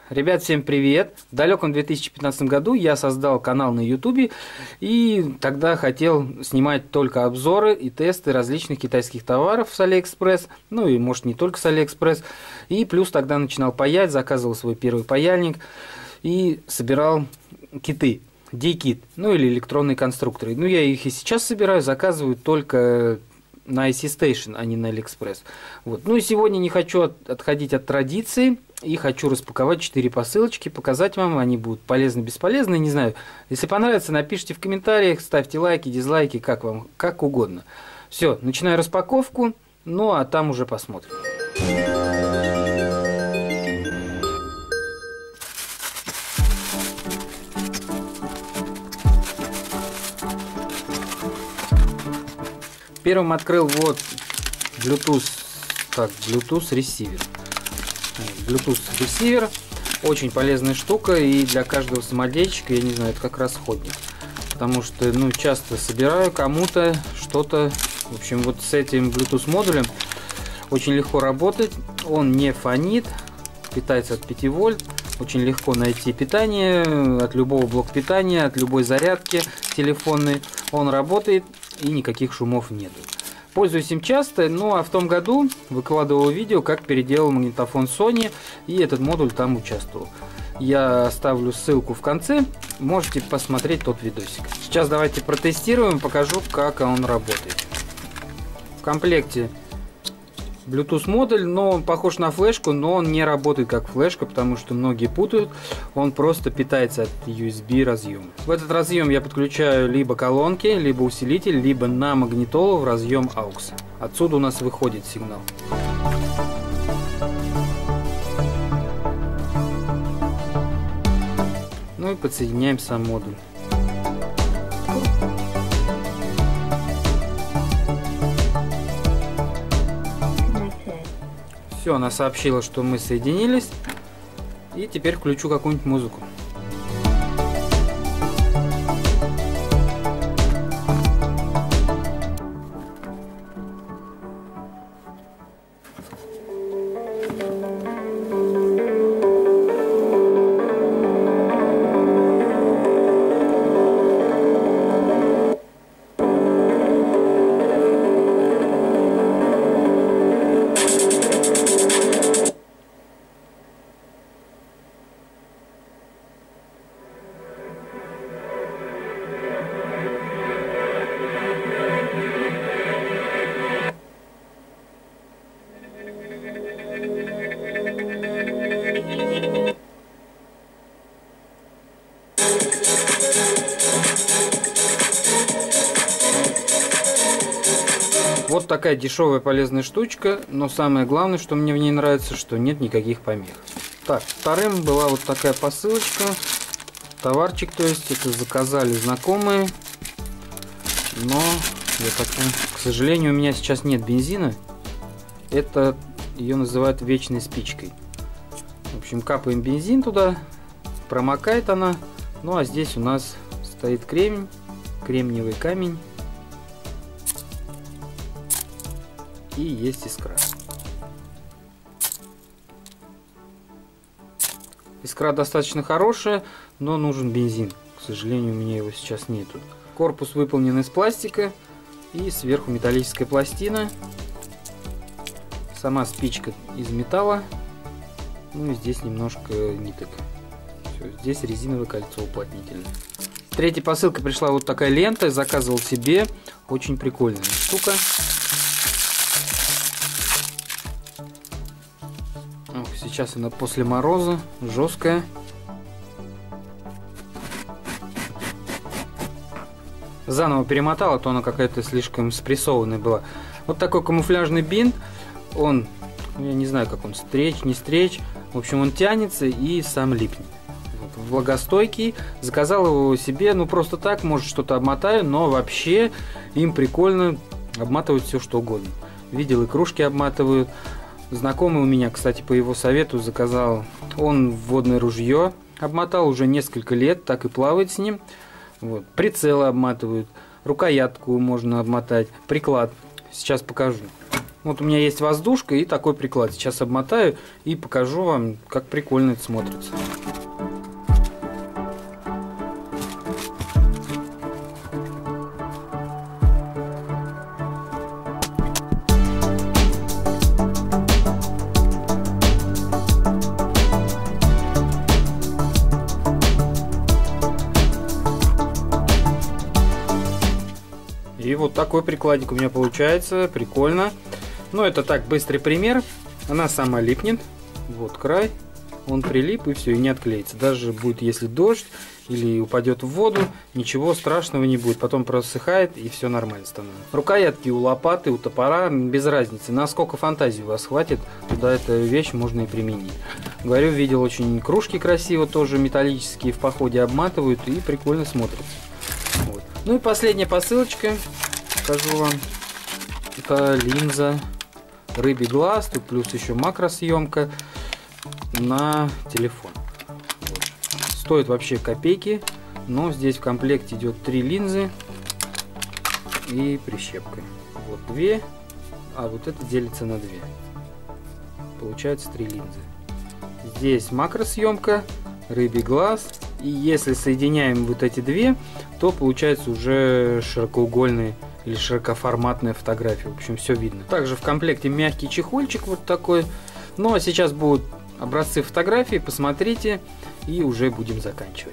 Ребят, всем привет! В далеком 2015 году я создал канал на YouTube, и тогда хотел снимать только обзоры и тесты различных китайских товаров с AliExpress, ну и может не только с AliExpress, и плюс тогда начинал паять, заказывал свой первый паяльник и собирал киты, D-кит, ну или электронные конструкторы. Ну я их и сейчас собираю, заказываю только на IC Station, а не на AliExpress. Вот. Ну и сегодня не хочу отходить от традиции и хочу распаковать 4 посылочки, показать вам, они будут полезны, бесполезны, не знаю. Если понравится, напишите в комментариях, ставьте лайки, дизлайки, как вам, как угодно. Все, начинаю распаковку, ну а там уже посмотрим. Первым открыл вот Bluetooth ресивер. Bluetooth ресивер. Очень полезная штука, и для каждого самодельщика, я не знаю, это как расходник. Потому что, ну, часто собираю кому-то что-то. В общем, вот с этим Bluetooth модулем очень легко работать. Он не фонит, питается от 5 вольт. Очень легко найти питание от любого блока питания, от любой зарядки телефонной. Он работает, и никаких шумов нету. Пользуюсь им часто, ну а в том году выкладывал видео, как переделал магнитофон Sony, и этот модуль там участвовал. Я оставлю ссылку в конце, можете посмотреть тот видосик. Сейчас давайте протестируем, покажу, как он работает. В комплекте Bluetooth модуль, но он похож на флешку, но он не работает как флешка, потому что многие путают. Он просто питается от USB разъема. В этот разъем я подключаю либо колонки, либо усилитель, либо на магнитолу в разъем AUX. Отсюда у нас выходит сигнал. Ну и подсоединяем сам модуль. Все, она сообщила, что мы соединились. И теперь включу какую-нибудь музыку. Вот такая дешевая полезная штучка, но самое главное, что мне в ней нравится, что нет никаких помех. Так, вторым была вот такая посылочка, товарчик, то есть это заказали знакомые, но я так, к сожалению, у меня сейчас нет бензина. Это ее называют вечной спичкой. В общем, капаем бензин туда, промокает она, ну а здесь у нас стоит кремень, кремниевый камень. И есть искра. Искра достаточно хорошая, но нужен бензин. К сожалению, у меня его сейчас нету. Корпус выполнен из пластика и сверху металлическая пластина. Сама спичка из металла. Ну и здесь немножко ниток. Все, здесь резиновое кольцо уплотнительное. Третья посылка пришла вот такая лента. Заказывал себе. Очень прикольная штука. Сейчас она после мороза, жесткая. Заново перемотала, то она какая-то слишком спрессованная была. Вот такой камуфляжный бинт. Он, я не знаю, как он, стречь, не стречь. В общем, он тянется и сам липнет. Вот, влагостойкий. Заказал его себе, ну просто так, может что-то обмотаю, но вообще им прикольно обматывать все что угодно. Видел, и кружки обматывают. Знакомый у меня, кстати, по его совету заказал, он водное ружье обмотал уже несколько лет, так и плавает с ним. Вот. Прицелы обматывают, рукоятку можно обмотать, приклад. Сейчас покажу. Вот у меня есть воздушка и такой приклад. Сейчас обмотаю и покажу вам, как прикольно это смотрится. И вот такой прикладик у меня получается, прикольно. Но это так, быстрый пример. Она сама липнет. Вот край, он прилип и все, и не отклеится. Даже будет, если дождь или упадет в воду, ничего страшного не будет. Потом просыхает и все нормально становится. Рукоятки у лопаты, у топора, без разницы. Насколько фантазии у вас хватит, туда эту вещь можно и применить. Говорю, видел очень кружки красиво, тоже металлические, в походе обматывают и прикольно смотрится. Вот. Ну и последняя посылочка, покажу вам. Это линза рыбий глаз, тут плюс еще макросъемка на телефон. Вот. Стоит вообще копейки, но здесь в комплекте идет 3 линзы и прищепка. Вот 2, а вот это делится на 2. Получается 3 линзы. Здесь макросъемка, рыбий глаз. И если соединяем вот эти 2, то получается уже широкоугольный или широкоформатная фотография. В общем, все видно. Также в комплекте мягкий чехольчик вот такой. Ну а сейчас будут образцы фотографий. Посмотрите и уже будем заканчивать.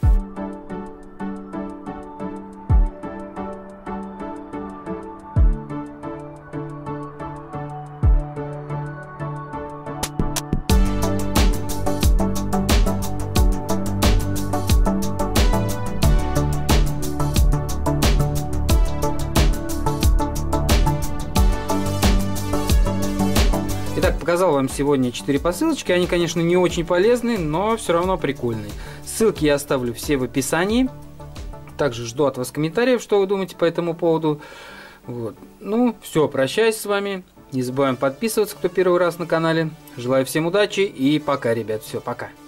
Итак, показал вам сегодня 4 посылочки. Они, конечно, не очень полезны, но все равно прикольные. Ссылки я оставлю все в описании. Также жду от вас комментариев, что вы думаете по этому поводу. Вот. Ну, все, прощаюсь с вами. Не забываем подписываться, кто первый раз на канале. Желаю всем удачи и пока, ребят. Все, пока.